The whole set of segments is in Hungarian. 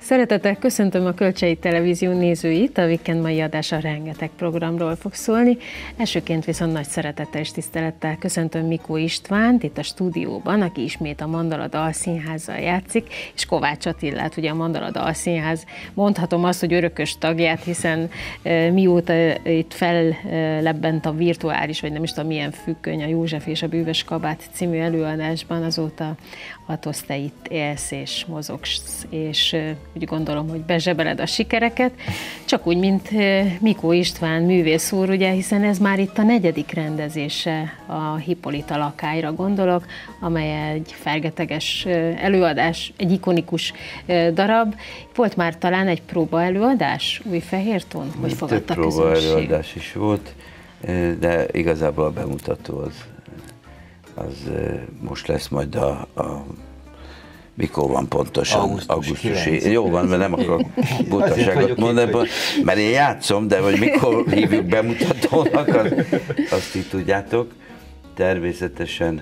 Szeretettel köszöntöm a Kölcsei Televízió nézőit, a Weekend mai adása rengeteg programról fog szólni. Elsőként viszont nagy szeretettel és tisztelettel köszöntöm Mikó Istvánt itt a stúdióban, aki ismét a Mandala Dalszínházzal játszik, és Kovács Attilát, ugye a Mandala Dalszínház, mondhatom azt, hogy örökös tagját, hiszen mióta itt fellebbent a virtuális, vagy nem is tudom milyen függöny, a József és a Bűvös Kabát című előadásban, azóta te itt élsz és mozogsz, és úgy gondolom, hogy bezsebeled a sikereket, csak úgy, mint Mikó István művész úr, ugye, hiszen ez már itt a 4. rendezése a Hippolyta lakályra gondolok, amely egy fergeteges előadás, egy ikonikus darab. Volt már talán egy próba előadás Újfehérton? Hogy fogadta a közönség? Több próba előadás is volt, de igazából a bemutató az most lesz majd mikor van pontosan? Augusztusi. Jó van, mert nem akarok butaságot mondani, mert én játszom, de hogy mikor hívjuk bemutatónak, azt így tudjátok. Természetesen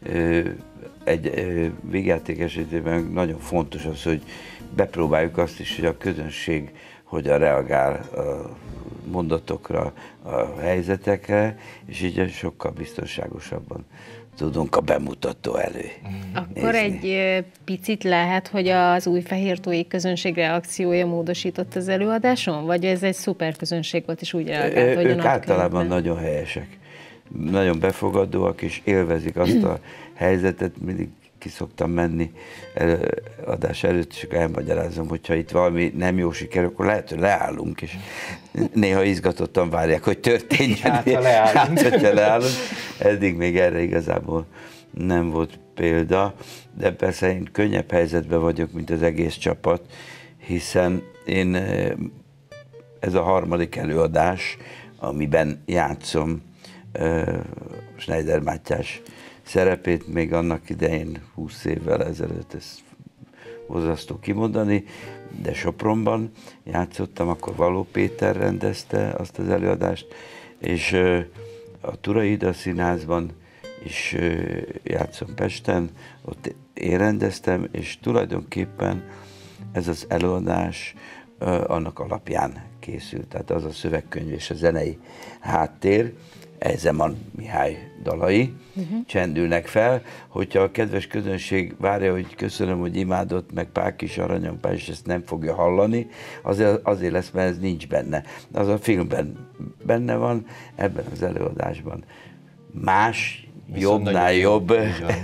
egy vígjáték esetében nagyon fontos az, hogy bepróbáljuk azt is, hogy a közönség hogyan reagál a mondatokra, a helyzetekre, és így sokkal biztonságosabban tudunk a bemutató elő. Akkor nézni. egy picit lehet, hogy az újfehértói közönség reakciója módosított az előadáson? Vagy ez egy szuper közönség volt, és úgy reagált, hogy ők általában nagyon helyesek, nagyon befogadóak, és élvezik azt a helyzetet, mindig ki szoktam menni adás előtt, és elmagyarázom, hogyha itt valami nem jó siker, akkor lehet, hogy leállunk, és néha izgatottan várják, hogy történjen. Hogyha leállunk. Eddig még erre igazából nem volt példa, de persze én könnyebb helyzetben vagyok, mint az egész csapat, hiszen én ez a 3. előadás, amiben játszom Schneider Mátyás szerepét, még annak idején 20 évvel ezelőtt, ezt borzasztó kimondani, de Sopronban játszottam, akkor Való Péter rendezte azt az előadást, és a Turai Színházban is játszom Pesten, ott én rendeztem, és tulajdonképpen ez az előadás annak alapján készült, tehát az a szövegkönyv és a zenei háttér, Ezeman Mihály dalai csendülnek fel, hogyha a kedves közönség várja, hogy köszönöm, hogy imádott, meg Pákis Aranyom, és ezt nem fogja hallani, azért lesz, mert ez nincs benne. Az a filmben benne van, ebben az előadásban más, jobbnál jobb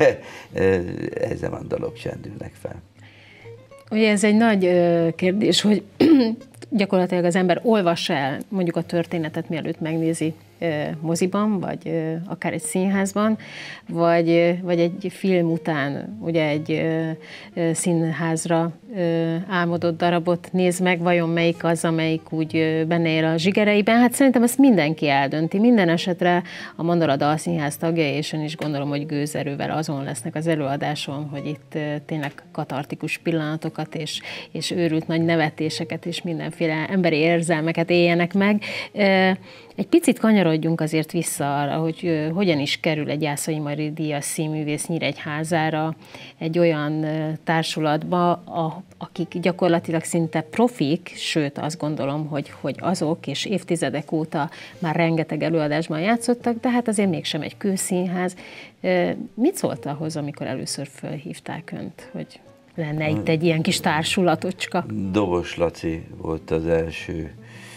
Ezeman dalok csendülnek fel. Ugye ez egy nagy kérdés, hogy gyakorlatilag az ember olvassa el mondjuk a történetet, mielőtt megnézi moziban, vagy akár egy színházban, vagy egy film után ugye egy színházra álmodott darabot néz meg, vajon melyik az, amelyik úgy benne él a zsigereiben. Hát szerintem ezt mindenki eldönti. Minden esetre a Mandala Dalszínház tagjai, és én is gondolom, hogy gőzerővel azon lesznek az előadáson, hogy itt tényleg katartikus pillanatokat és őrült nagy nevetéseket és mindenféle emberi érzelmeket éljenek meg. Egy picit kanyarodjunk azért vissza arra, hogy hogyan is kerül egy Jászai Mari díjas színművész Nyíregyházára, egy olyan társulatba, akik gyakorlatilag szinte profik, sőt azt gondolom, hogy azok, és évtizedek óta már rengeteg előadásban játszottak, de hát azért mégsem egy kőszínház. Mit szólt ahhoz, amikor először fölhívták önt, hogy lenne itt egy ilyen kis társulatocska? Dobos Laci volt az első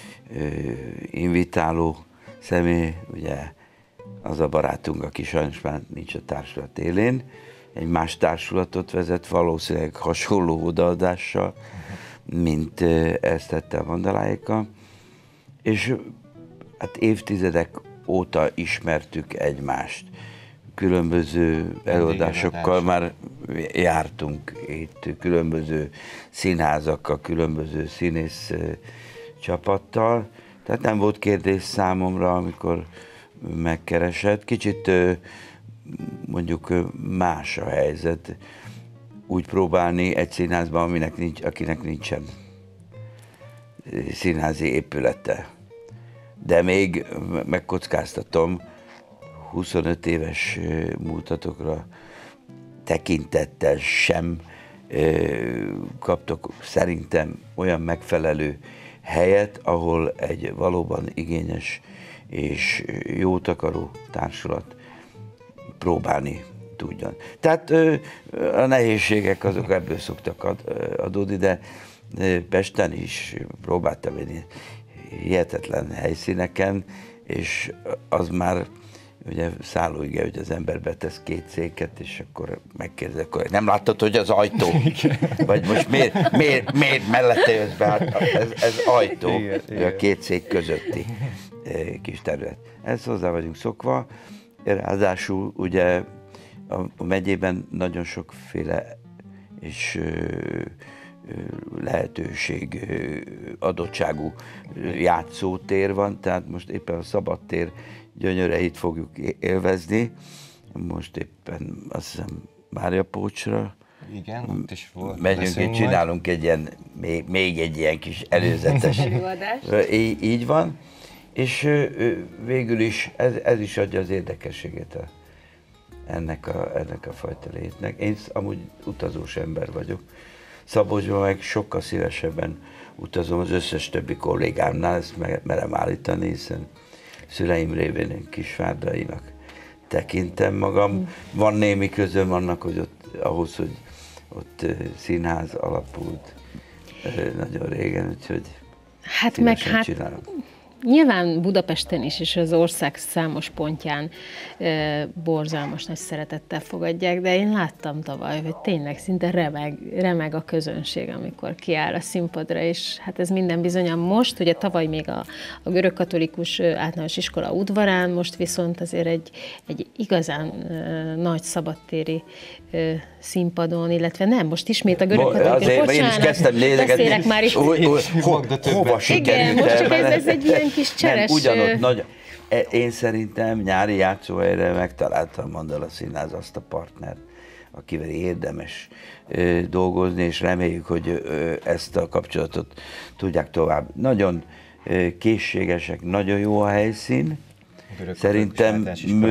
invitáló személy, ugye az a barátunk, aki sajnos már nincs a társulat élén, egy más társulatot vezet, valószínűleg hasonló odaadással, mint ezt tette a Mandaláéka, és hát évtizedek óta ismertük egymást. Különböző előadásokkal már jártunk itt, különböző színházakkal, különböző színész csapattal, tehát nem volt kérdés számomra, amikor megkeresett. Kicsit mondjuk más a helyzet, úgy próbálni egy színházban, akinek nincsen színházi épülete. De még megkockáztatom, 25 éves múltatokra tekintettel sem kaptok szerintem olyan megfelelő helyet, ahol egy valóban igényes és jót akaró társulat próbálni tudjon. Tehát a nehézségek azok ebből szoktak adódni, de Pesten is próbáltam én hihetetlen helyszíneken, és az már ugye szállóige, hogy az ember betesz 2 széket, és akkor megkérdezek, hogy nem láttad, hogy az ajtó? Vagy most miért mellette jössz be? Hát ez ajtó, igen. A 2 szék közötti kis terület. Ezt hozzá vagyunk szokva, ráadásul ugye a megyében nagyon sokféle és lehetőség, adottságú játszótér van, tehát most éppen a szabadtér gyönyöreit fogjuk élvezni. Most éppen azt hiszem Máriapócsra. Igen, ott is volt. Megyünk és csinálunk egy ilyen, még egy ilyen kis előzetes. Így van. És végül is ez is adja az érdekességét ennek a fajta létnek. Én amúgy utazós ember vagyok. Szabolcsban meg sokkal szívesebben utazom az összes többi kollégámnál, ezt merem állítani, hiszen szüleim révén én kisvárdainak tekintem magam. Van némi közöm annak, hogy ahhoz, hogy ott színház alapult nagyon régen, úgyhogy hát meg csinálom. Nyilván Budapesten is, és az ország számos pontján borzalmas nagy szeretettel fogadják, de én láttam tavaly, hogy tényleg szinte remeg a közönség, amikor kiáll a színpadra, és hát ez minden bizonyan most, ugye tavaly még a görögkatolikus általános iskola udvarán, most viszont azért egy igazán nagy szabadtéri színpadon, illetve nem, most ismét a görögkatolikus, bocsánat, én is kezdtem beszélek már itt. Hova sikerült? Igen, most csak ez egy ilyen kis cseres... Nem, ugyanott nagy... Én szerintem nyári játszóhelyre megtalálta a Mandala Színház azt a partnert, akivel érdemes dolgozni, és reméljük, hogy ezt a kapcsolatot tudják tovább. Nagyon készségesek, nagyon jó a helyszín. Szerintem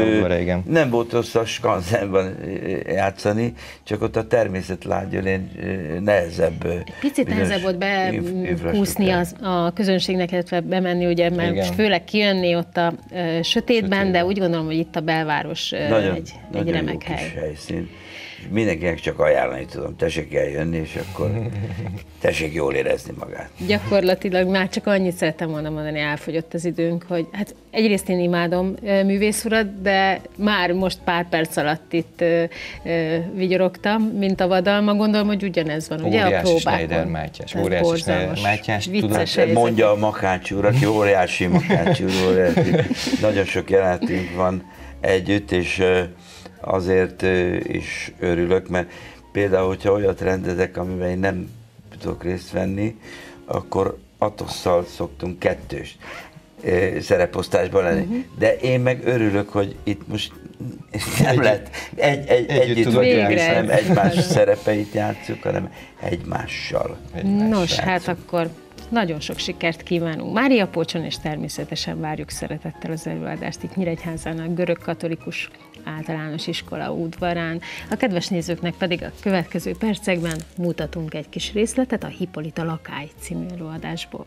nem volt rossz a Skanzenban játszani, csak ott a természet lágyölén nehezebb. Egy picit nehezebb volt bekúszni a közönségnek, illetve bemenni, ugye, mert most főleg kijönni ott a sötétben, de úgy gondolom, hogy itt a belváros egy remek hely. Kis helyszín. Mindenkinek csak ajánlani tudom, tessék eljönni, és akkor tessék jól érezni magát. Gyakorlatilag már csak annyit szerettem volna mondani, elfogyott az időnk, hogy hát egyrészt én imádom művész urat, de már most pár perc alatt itt vigyorogtam, mint a vadalma, gondolom, hogy ugyanez van, ugye a próbákon. Mátyás, óriási Schneider Mátyás. Mondja a Makács úr, aki óriási Makács úr, nagyon sok jelenetünk van együtt, és azért is örülök, mert például, hogyha olyat rendezek, amiben én nem tudok részt venni, akkor Atosszal szoktunk 2-s szereposztásban lenni. De én meg örülök, hogy itt most nem lett együtt vagyunk, és nem egymás szerepeit játszunk, hanem egymással. Nos, hát akkor nagyon sok sikert kívánunk Máriapócson, és természetesen várjuk szeretettel az előadást itt Nyíregyházán, a görögkatolikus általános iskola udvarán. A kedves nézőknek pedig a következő percekben mutatunk egy kis részletet a Hippolyta Lakály című előadásból.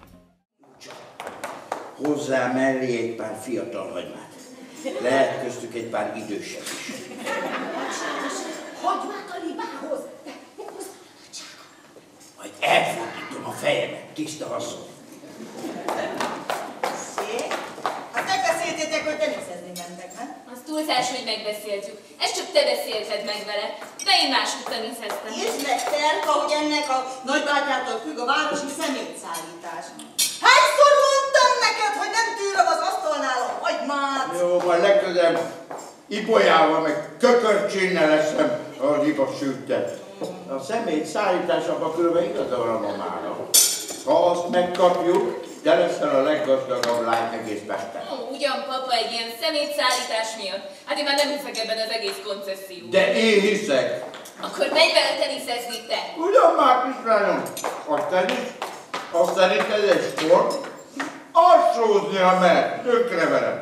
Hozzá mellé egy pár fiatal hagymát. Lehet köztük egy pár idősebb is. Hagymát a libához! Majd elfordítom a fejemet, tiszta haszon. Szép. Hát megbeszéltétek, hogy teniszezni mentek, nem? Az túlzás, hogy megbeszéltük. Ezt csak te beszélted meg vele. De én máshogy teniszeztem. Írd meg, Terka, hogy ennek a nagybátyától függ a városi szemétszállítás. Hányszor mondtam neked, hogy nem tűröm az asztalnál a hagymát? Jó, majd legközelebb ibolyával, meg kökörcsénnel leszem a libasültet. A szemét szállításában különben igaza van a mamának. Ha azt megkapjuk, te leszel a leggazdagabb lány egész Pesten. Ugyan, papa, egy ilyen szemétszállítás miatt. Hát én már nem hiszek ebben az egész koncesszióban. De én hiszek. Akkor menj vele teniszezni te. Ugyan már, kislányom, a tenisz, azt szerinted egy sport? Alsózni, ha mer, tökre velem.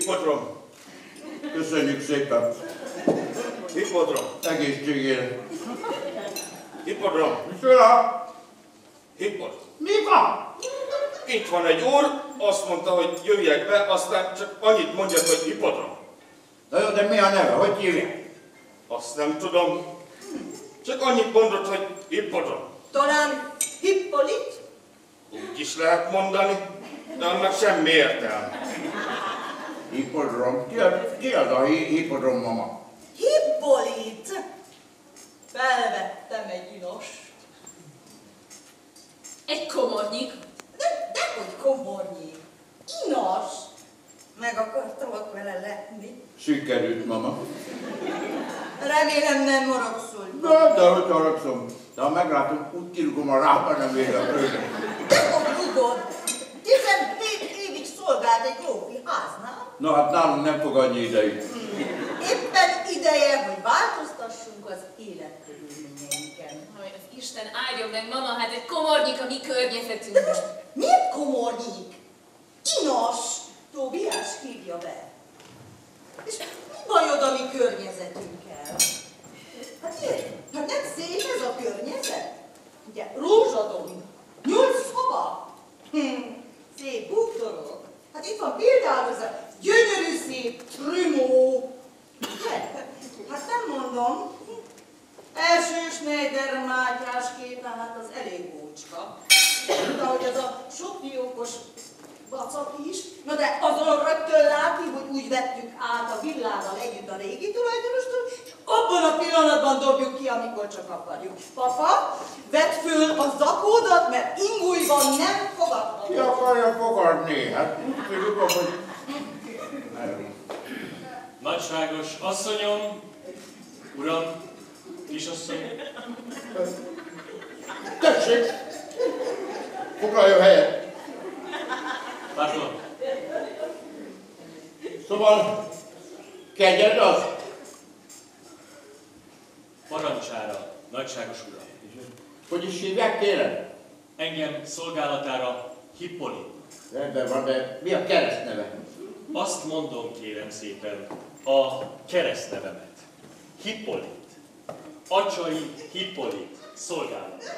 Hippodrom. Köszönjük szépen. Hippodrom. Egészségére. Hippodrom. Micsoda? Hippodrom. Mi van? Itt van egy úr, azt mondta, hogy jöjjek be, aztán csak annyit mondjak, hogy hippodrom. Na jó, de mi a neve? Hogy hívják? Azt nem tudom. Csak annyit mondott, hogy hippodrom. Talán Hippolit? Úgy is lehet mondani, de annak semmi értelme. Hippodrom. Ki az a hippodrom mama? Hippolit! Felvettem egy inos. Egy komornyik. Dehogy komornyik. Inos! Meg akartalak vele letni. Sikerült, mama. Remélem nem haragszol. De hogy haragszom. De ha meglátom, úgy kirúgom a rába, nem ér a földre. Dehogy rugod. 17 évig szolgált egy grófi háznál. Na hát nálunk nem fog annyi ideig. Éppen ideje, hogy változtassunk az életkörülményeinken. Hogy az Isten áldjon meg, mama, hát egy komornyik a mi környezetünkben. Miért komornyik? Inos! Tóbiás hívja be. És mi bajod a mi környezetünkkel? Hát ilyen, hát nem szép ez a környezet? Ugye, rózsadomb, 8 szoba, szép bútorok. Hát itt van például ez a gyönyörű szép trümó. Hát nem mondom, első Schneider Mátyás képen, hát az elég bócska. De hogy az a sok jókos vacak is, na de azon rögtön látni, hogy úgy vettük át a villával együtt a régi tulajdonostól, és abban a pillanatban dobjuk ki, amikor csak akarjuk. Papa, vedd föl a zakódat, mert ingújban nem fogadható. Ki akarja fogadni? Hát úgy tudjuk, hogy... Nagyságos asszonyom, uram, kisasszony. Tessék! Foglaljon helyet! Pardon. Szóval, kegyed az? Parancsára, nagyságos uram. Hogy is hívják, kérem? Engem szolgálatára Hippolit. Rendben van, de mi a keresztneve? Azt mondom, kérem szépen, a keresztnevemet. Hippolit. Acsai Hippolit szolgálat.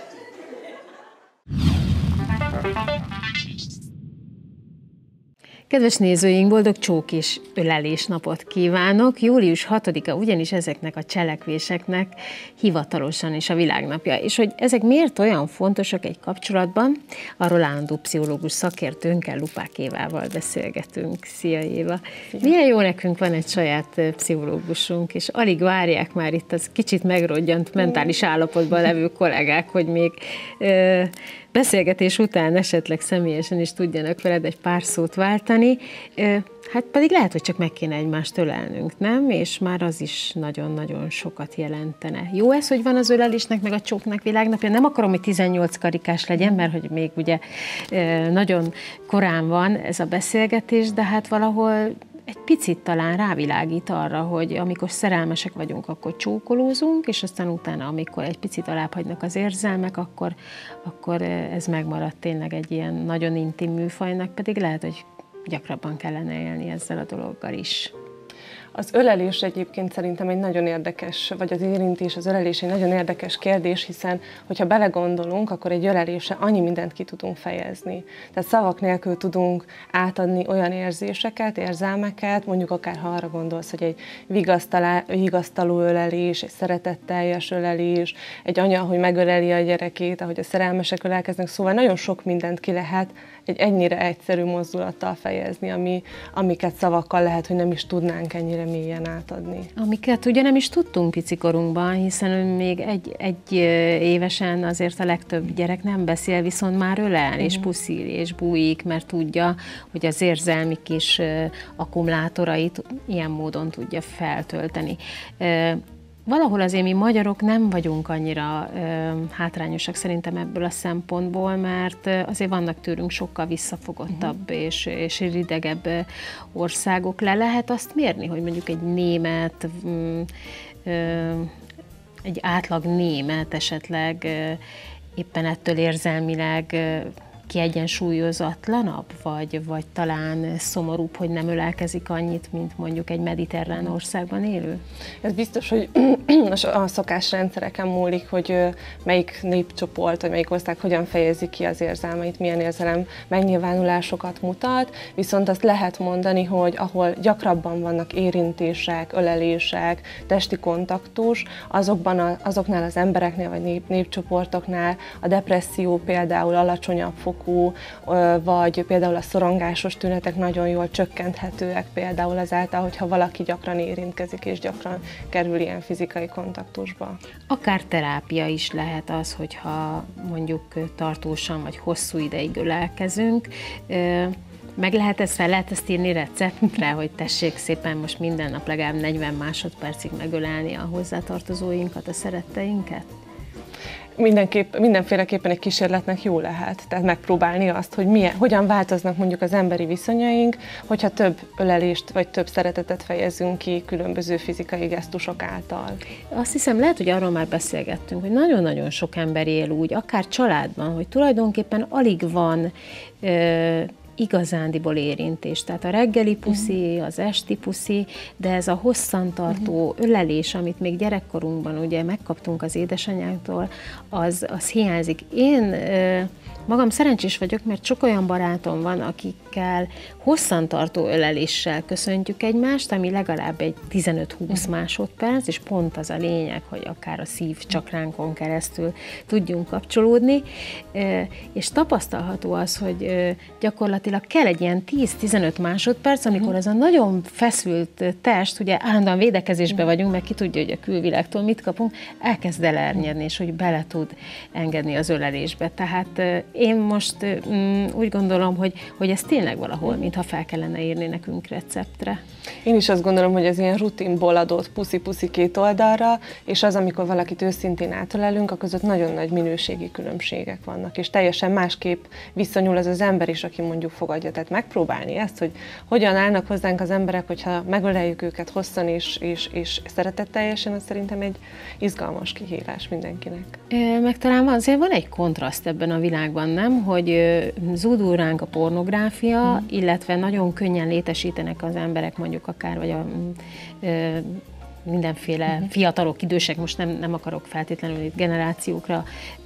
Kedves nézőink, boldog csók és ölelésnapot kívánok! Július 6-a ugyanis ezeknek a cselekvéseknek hivatalosan is a világnapja. És hogy ezek miért olyan fontosak egy kapcsolatban, arról állandó pszichológus szakértőnkkel, Lupák Évával beszélgetünk. Szia Éva! Milyen jó nekünk van egy saját pszichológusunk, és alig várják már itt az kicsit megrodjant mentális állapotban levő kollégák, hogy még beszélgetés után esetleg személyesen is tudjanak veled egy pár szót váltani, hát pedig lehet, hogy csak meg kéne egymást ölelnünk, nem? És már az is nagyon-nagyon sokat jelentene. Jó ez, hogy van az ölelésnek, meg a csóknak világnapja? Nem akarom, hogy 18 karikás legyen, mert hogy még ugye nagyon korán van ez a beszélgetés, de hát valahol egy picit talán rávilágít arra, hogy amikor szerelmesek vagyunk, akkor csókolózunk, és aztán utána, amikor egy picit alábbhagynak az érzelmek, akkor ez megmaradt tényleg egy ilyen nagyon intim műfajnak, pedig lehet, hogy gyakrabban kellene élni ezzel a dologgal is. Az ölelés egyébként szerintem egy nagyon érdekes, vagy az érintés, az ölelés egy nagyon érdekes kérdés, hiszen hogyha belegondolunk, akkor egy ölelésre annyi mindent ki tudunk fejezni. Tehát szavak nélkül tudunk átadni olyan érzéseket, érzelmeket, mondjuk akár ha arra gondolsz, hogy egy vigasztaló ölelés, egy szeretetteljes ölelés, egy anya, hogy megöleli a gyerekét, ahogy a szerelmesek ölelkeznek, szóval nagyon sok mindent ki lehet egy ennyire egyszerű mozdulattal fejezni, amiket szavakkal lehet, hogy nem is tudnánk ennyire mélyen átadni. Amiket ugye nem is tudtunk picikorunkban, hiszen még egy évesen azért a legtöbb gyerek nem beszél, viszont már ölel, és puszil, és bújik, mert tudja, hogy az érzelmi kis akkumulátorait ilyen módon tudja feltölteni. Valahol azért mi magyarok nem vagyunk annyira hátrányosak szerintem ebből a szempontból, mert azért vannak tőlünk sokkal visszafogottabb és ridegebb országok. Le lehet azt mérni, hogy mondjuk egy német, egy átlag német esetleg éppen ettől érzelmileg kiegyensúlyozatlanabb, vagy talán szomorúbb, hogy nem ölelkezik annyit, mint mondjuk egy mediterrán országban élő? Ez biztos, hogy a szokásrendszereken múlik, hogy melyik népcsoport, vagy melyik ország hogyan fejezi ki az érzelmeit, milyen érzelem megnyilvánulásokat mutat, viszont azt lehet mondani, hogy ahol gyakrabban vannak érintések, ölelések, testi kontaktus, azoknál az embereknél, vagy népcsoportoknál a depresszió például alacsonyabb fokú, vagy például a szorongásos tünetek nagyon jól csökkenthetőek például azáltal, hogyha valaki gyakran érintkezik és gyakran kerül ilyen fizikai kontaktusba. Akár terápia is lehet az, hogyha mondjuk tartósan vagy hosszú ideig ölelkezünk. Meg lehet ezt írni receptre, hogy tessék szépen most minden nap legalább 40 másodpercig megölelni a hozzátartozóinkat, a szeretteinket? Mindenféleképpen egy kísérletnek jó lehet, tehát megpróbálni azt, hogy hogyan változnak mondjuk az emberi viszonyaink, hogyha több ölelést vagy több szeretetet fejezünk ki különböző fizikai gesztusok által. Azt hiszem, lehet, hogy arról már beszélgettünk, hogy nagyon-nagyon sok ember él úgy, akár családban, hogy tulajdonképpen alig van igazándiból érintés. Tehát a reggeli puszi, az esti puszi, de ez a hosszantartó ölelés, amit még gyerekkorunkban ugye megkaptunk az édesanyánktól, az hiányzik. Én magam szerencsés vagyok, mert sok olyan barátom van, akikkel hosszantartó öleléssel köszöntjük egymást, ami legalább egy 15-20 másodperc, és pont az a lényeg, hogy akár a szívcsakránkon keresztül tudjunk kapcsolódni, és tapasztalható az, hogy gyakorlatilag kell egy ilyen 10-15 másodperc, amikor az a nagyon feszült test, ugye állandóan védekezésbe vagyunk, meg ki tudja, hogy a külvilágtól mit kapunk, elkezd elernyedni, és hogy bele tud engedni az ölelésbe. Tehát én most úgy gondolom, hogy ez tényleg valahol, mintha fel kellene írni nekünk receptre. Én is azt gondolom, hogy ez ilyen rutinból adott puszi-puszi két oldalra, és az, amikor valakit őszintén átölelünk, a között nagyon nagy minőségi különbségek vannak, és teljesen másképp viszonyul az az ember is, aki mondjuk fogadja. Tehát megpróbálni ezt, hogy hogyan állnak hozzánk az emberek, hogyha megöleljük őket hosszan és szeretetteljesen, az szerintem egy izgalmas kihívás mindenkinek. Meg talán azért van egy kontraszt ebben a világban, nem? Hogy zúdul ránk a pornográfia, illetve nagyon könnyen létesítenek az emberek mondjuk akár, vagy mindenféle fiatalok, idősek, most nem akarok feltétlenül itt generációkra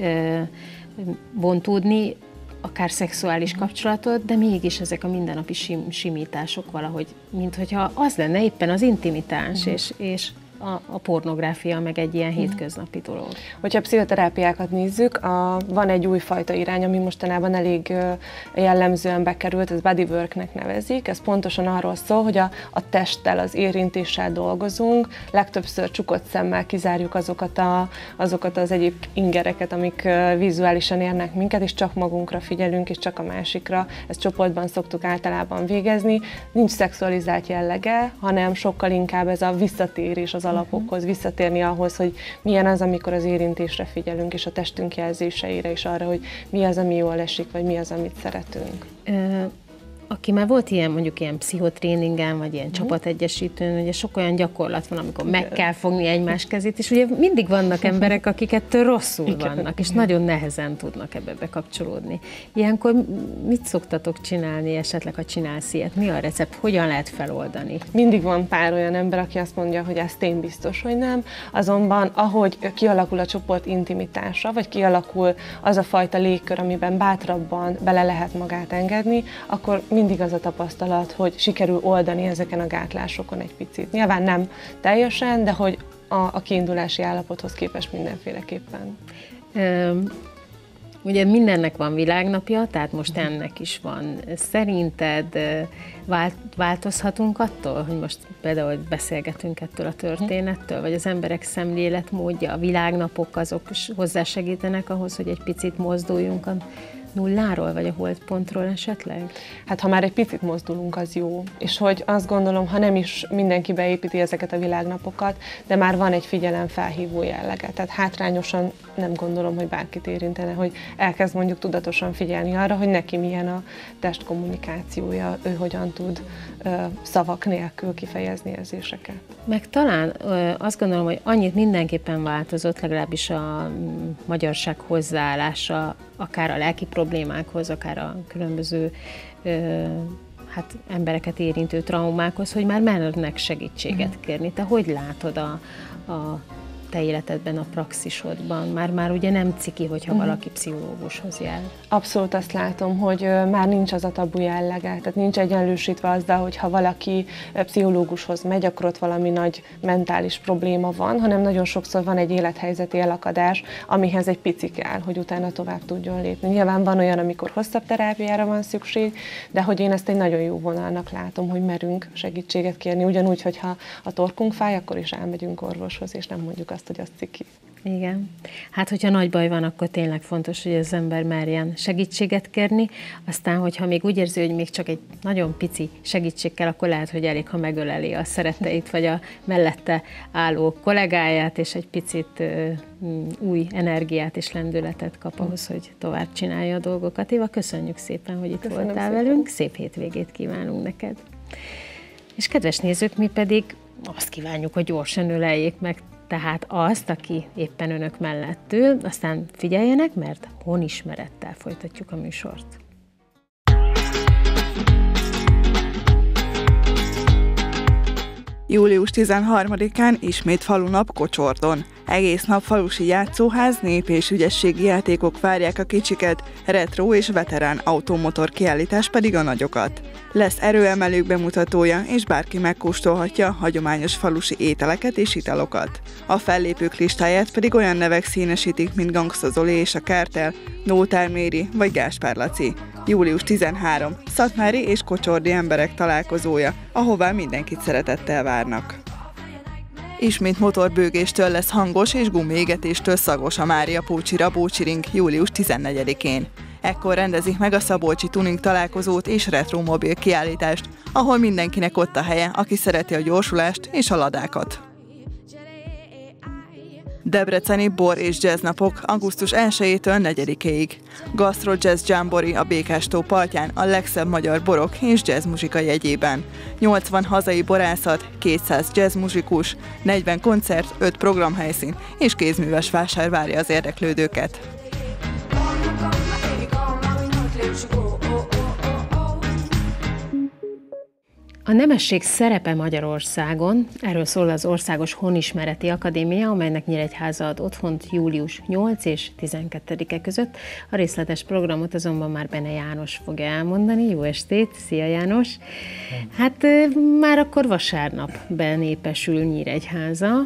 bontódni, akár szexuális kapcsolatot, de mégis ezek a mindennapi simítások valahogy, minthogyha az lenne éppen az intimitás, és a pornográfia meg egy ilyen hétköznapi dolog. Hogyha a pszichoterápiákat nézzük, van egy újfajta irány, ami mostanában elég jellemzően bekerült, ez bodyworknek nevezik. Ez pontosan arról szól, hogy a testtel, az érintéssel dolgozunk, legtöbbször csukott szemmel kizárjuk azokat az egyéb ingereket, amik vizuálisan érnek minket, és csak magunkra figyelünk, és csak a másikra. Ezt csoportban szoktuk általában végezni. Nincs szexualizált jellege, hanem sokkal inkább ez a visszatérés az alapokhoz, visszatérni ahhoz, hogy milyen az, amikor az érintésre figyelünk, és a testünk jelzéseire, és arra, hogy mi az, ami jól esik, vagy mi az, amit szeretünk. Aki már volt mondjuk ilyen pszichotréningen, vagy ilyen csapategyesítőn, ugye sok olyan gyakorlat van, amikor meg kell fogni egymás kezét, és ugye mindig vannak emberek, akik ettől rosszul vannak, és nagyon nehezen tudnak ebbe bekapcsolódni. Ilyenkor mit szoktatok csinálni, esetleg, ha csinálsz ilyet? Mi a recept? Hogyan lehet feloldani? Mindig van pár olyan ember, aki azt mondja, hogy ezt én biztos, hogy nem. Azonban, ahogy kialakul a csoport intimitása, vagy kialakul az a fajta légkör, amiben bátrabban bele lehet magát engedni, akkor mindig az a tapasztalat, hogy sikerül oldani ezeken a gátlásokon egy picit. Nyilván nem teljesen, de hogy a kiindulási állapothoz képest mindenféleképpen. Ugye mindennek van világnapja, tehát most ennek is van. Szerinted változhatunk attól, hogy most például beszélgetünk ettől a történettől, vagy az emberek szemléletmódja, a világnapok azok hozzásegítenek ahhoz, hogy egy picit mozduljunk a nulláról, vagy a holdpontról esetleg? Hát ha már egy picit mozdulunk, az jó. És hogy azt gondolom, ha nem is mindenki beépíti ezeket a világnapokat, de már van egy figyelemfelhívó jellege. Tehát hátrányosan nem gondolom, hogy bárkit érintene, hogy elkezd mondjuk tudatosan figyelni arra, hogy neki milyen a testkommunikációja, ő hogyan tud szavak nélkül kifejezni érzéseket. Meg talán azt gondolom, hogy annyit mindenképpen változott, legalábbis a magyarság hozzáállása, akár a lelki problémákhoz, akár a különböző embereket érintő traumákhoz, hogy már mernek segítséget kérni. Te hogy látod a te életedben, a praxisodban? Már ugye nem ciki, hogyha valaki pszichológushoz jár. Abszolút azt látom, hogy már nincs az a tabu jellege, tehát nincs egyenlősítve azzal, hogy ha valaki pszichológushoz megy, akkor ott valami nagy mentális probléma van, hanem nagyon sokszor van egy élethelyzeti elakadás, amihez egy pici kell, hogy utána tovább tudjon lépni. Nyilván van olyan, amikor hosszabb terápiára van szükség, de hogy én ezt egy nagyon jó vonalnak látom, hogy merünk segítséget kérni. Ugyanúgy, hogyha a torkunk fáj, akkor is elmegyünk orvoshoz, és nem mondjuk azt, hogy az ciki. Igen. Hát, hogyha nagy baj van, akkor tényleg fontos, hogy az ember merjen segítséget kérni. Aztán, hogyha még úgy érzi, hogy még csak egy nagyon pici segítség kell, akkor lehet, hogy elég, ha megöleli a szeretteit, vagy a mellette álló kollégáját, és egy picit új energiát és lendületet kap ahhoz, hogy tovább csinálja a dolgokat. Éva, köszönjük szépen, hogy itt voltál velünk. Szép hétvégét kívánunk neked. És kedves nézők, mi pedig azt kívánjuk, hogy gyorsan öleljék meg tehát azt, aki éppen önök mellett ül, aztán figyeljenek, mert honismerettel folytatjuk a műsort. Július 13-án ismét falunap Kocsordon. Egész nap falusi játszóház, nép- és ügyességi játékok várják a kicsiket, retro és veterán automotor kiállítás pedig a nagyokat. Lesz erőemelők bemutatója, és bárki megkóstolhatja a hagyományos falusi ételeket és italokat. A fellépők listáját pedig olyan nevek színesítik, mint Gangsta Zoli és a Kártel, Nótár Méri vagy Gáspár Laci. Július 13. Szatmári és kocsordi emberek találkozója, ahová mindenkit szeretettel várnak. Ismét motorbőgéstől lesz hangos és gumiégetéstől szagos a Mária Pócsi Rabócsiring július 14-én. Ekkor rendezik meg a Szabolcsi Tuning találkozót és retromobil kiállítást, ahol mindenkinek ott a helye, aki szereti a gyorsulást és a ladákat. Debreceni bor és jazznapok augusztus 1-től 4-ig. Gastro Jazz Jamboree a Békástó partján a legszebb magyar borok és jazzmuzsika jegyében. 80 hazai borászat, 200 jazzmuzsikus, 40 koncert, 5 programhelyszín és kézműves vásár várja az érdeklődőket. A nemesség szerepe Magyarországon, erről szól az Országos Honismereti Akadémia, amelynek Nyíregyháza ad otthont július 8 és 12-e között. A részletes programot azonban már Bene János fogja elmondani. Jó estét! Szia János! Hát már akkor vasárnap benépesül Nyíregyháza.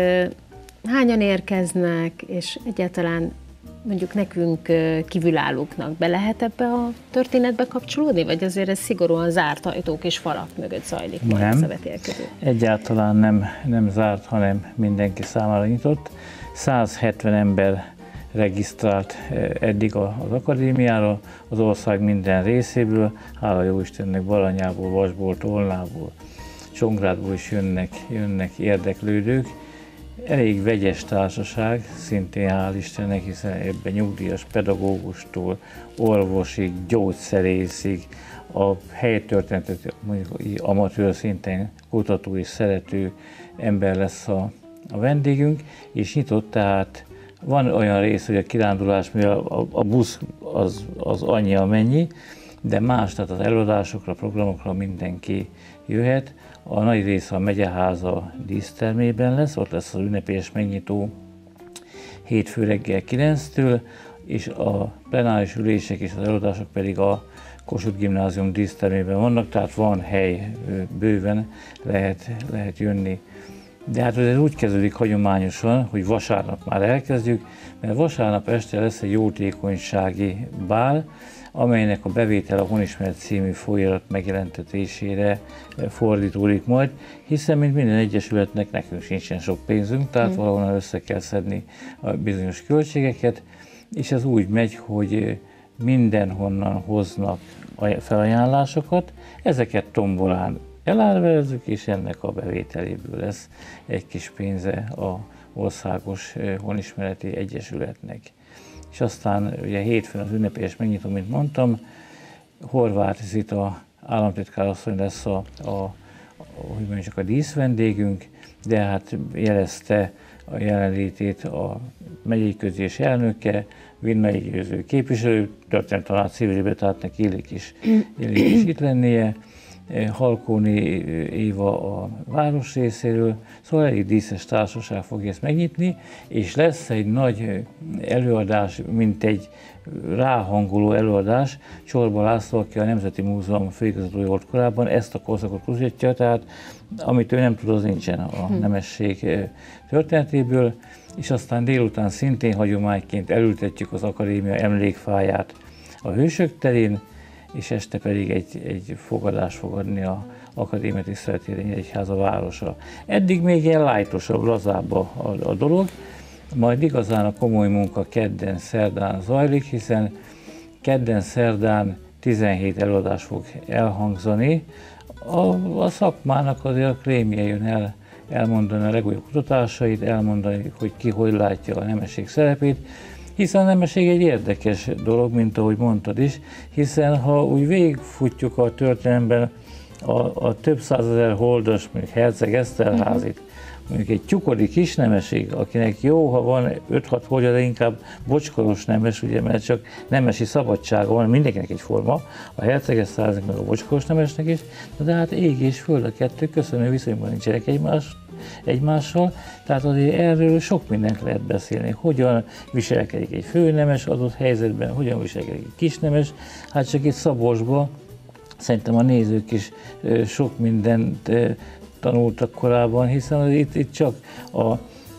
Hányan érkeznek, és egyáltalán mondjuk nekünk kívülállóknak be lehet ebbe a történetbe kapcsolódni, vagy azért ez szigorúan zárt ajtók és falak mögött zajlik majd ez a vetélkedő? Egyáltalán nem zárt, hanem mindenki számára nyitott. 170 ember regisztrált eddig az akadémiára, az ország minden részéből, hála jó Istennek Baranyából, Vasból, Tolnából, Csongrádból is jönnek érdeklődők. Elég vegyes társaság, szintén hál' Istennek, hiszen ebben nyugdíjas pedagógustól, orvosig, gyógyszerészig, a helytörténetet mondjuk amatőr szinten kutató és szerető ember lesz a vendégünk, és nyitott, tehát van olyan rész, hogy a kirándulás, mivel a busz az annyi amennyi, de más, tehát az előadásokra, programokra mindenki jöhet. A nagy része a Megyeháza dísztermében lesz, ott lesz az ünnepélyes megnyitó hétfő reggel 9-től, és a plenáris ülések és az előadások pedig a Kossuth Gimnázium dísztermében vannak, tehát van hely, bőven lehet jönni. De hát ez úgy kezdődik hagyományosan, hogy vasárnap már elkezdjük, mert vasárnap este lesz egy jótékonysági bál, amelynek a bevétel a Honismeret című folyóirat megjelentetésére fordítódik majd, hiszen mint minden egyesületnek nekünk sincsen sok pénzünk, tehát valahonnan össze kell szedni a bizonyos költségeket, és ez úgy megy, hogy mindenhonnan hoznak felajánlásokat, ezeket tombolán elárverezzük, és ennek a bevételéből lesz egy kis pénze az Országos Honismereti Egyesületnek. És aztán ugye hétfőn az ünnepélyes megnyitó, mint mondtam, Horváth Zita államtitkárasszony lesz a díszvendégünk, de hát jelezte a jelenlétét a megyei közgyűlés elnöke, Vinnai Győző képviselő, történetanár civilbe, tehát neki illik is itt lennie, Halkóni Éva a város részéről, szóval elég díszes társaság fogja ezt megnyitni, és lesz egy nagy előadás, mint egy ráhangoló előadás. Csorba László, aki a Nemzeti Múzeum főigazgatója volt korábban, ezt a korszakot kutatja, tehát amit ő nem tud, az nincsen a nemesség történetéből, és aztán délután szintén hagyományként elültetjük az akadémia emlékfáját a Hősök terén, és este pedig egy fogadást fog adni az akadémia tiszteletére Nyíregyháza városa. Eddig még ilyen lájtosabb, lazább a dolog, majd igazán a komoly munka kedden, szerdán zajlik, hiszen kedden, szerdán 17 előadás fog elhangzani. A szakmának azért a krémje jön elmondani a legújabb kutatásait, elmondani, hogy ki hogy látja a nemesség szerepét, hiszen a nemesség egy érdekes dolog, mint ahogy mondtad is, hiszen ha úgy végigfutjuk a történelemben a több százezer holdas, mondjuk Herceg Eszterházit, mondjuk egy tyukodi kisnemesség, akinek jó, ha van 5-6 holdja, de inkább bocskoros nemes, ugye, mert csak nemesi szabadsága van, mindenkinek egyforma, a Herceg Eszterháznak meg a bocskoros nemesnek is, de hát ég és föld a kettő köszönő viszonyban nincsenek egymással, tehát azért erről sok mindent lehet beszélni, hogyan viselkedik egy főnemes adott helyzetben, hogyan viselkedik egy kisnemes, hát csak itt Szabolcsban szerintem a nézők is sok mindent tanultak korábban, hiszen itt csak a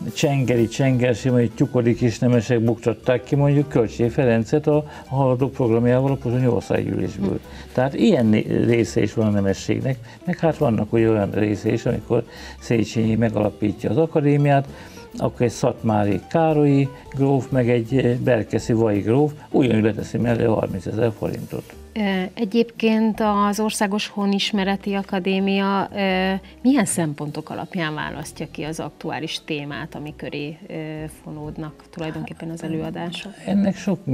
csengersi, vagy tyukodi kisnemesek buktatták ki mondjuk Kölcsey Ferencet a haladó programjával a pozsonyi országgyűlésből. Tehát ilyen része is van a nemességnek, meg hát vannak olyan része is, amikor Széchenyi megalapítja az akadémiát, akkor egy szatmári Károlyi gróf, meg egy berkeszi Vai gróf ugyanúgy leteszi mellé 30 000 forintot. Egyébként az Országos Honismereti Akadémia milyen szempontok alapján választja ki az aktuális témát, ami köré fonódnak tulajdonképpen az előadások? Ennek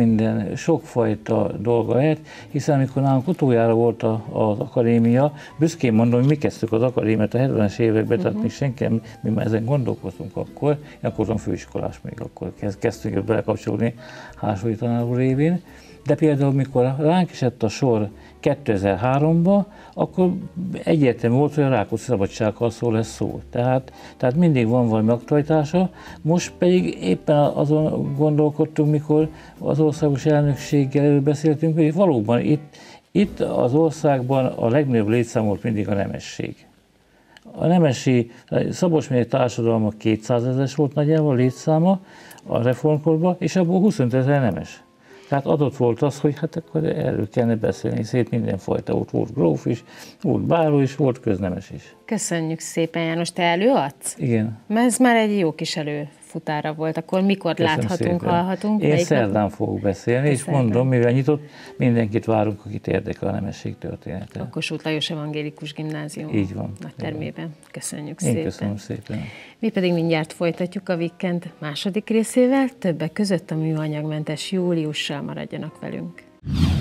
sokfajta dolga lehet, hiszen amikor nálunk utoljára volt az akadémia, büszkén mondom, hogy mi kezdtük az akadémiát a 70-es években, tehát még senki, mi már ezen gondolkoztunk akkor, én akkor voltam főiskolás, még akkor kezdtünk belekapcsolni Hársói tanár úr révén. De például, mikor ránk esett a sor 2003-ban, akkor egyértelmű volt, hogy a Rákóczi szabadságharcról lesz szó. Tehát mindig van valami aktualitása. Most pedig éppen azon gondolkodtunk, mikor az országos elnökséggel beszéltünk, hogy valóban itt az országban a legnagyobb létszám volt mindig a nemesség. A nemesi, Szabolcs megye társadalma 200 000 volt nagyjából létszáma a reformkorban, és abból 25 000 nemes. Tehát adott volt az, hogy hát akkor erről kellene beszélni, szét mindenfajta volt gróf is, volt báró is, volt köznemes is. Köszönjük szépen, János, te előadsz? Igen. Ez már egy jó kis előfutára volt, akkor mikor Köszönöm láthatunk, szépen. hallhatunk? Én szerdán fogok beszélni, és mondom, mivel nyitott, mindenkit várunk, akit érdekel a nemesség története. A Kossuth Lajos Evangélikus Gimnázium így van, nagytermében. Köszönjük Én szépen. köszönöm szépen. Mi pedig mindjárt folytatjuk a Weekend második részével, többek között a műanyagmentes júliussal. Maradjanak velünk.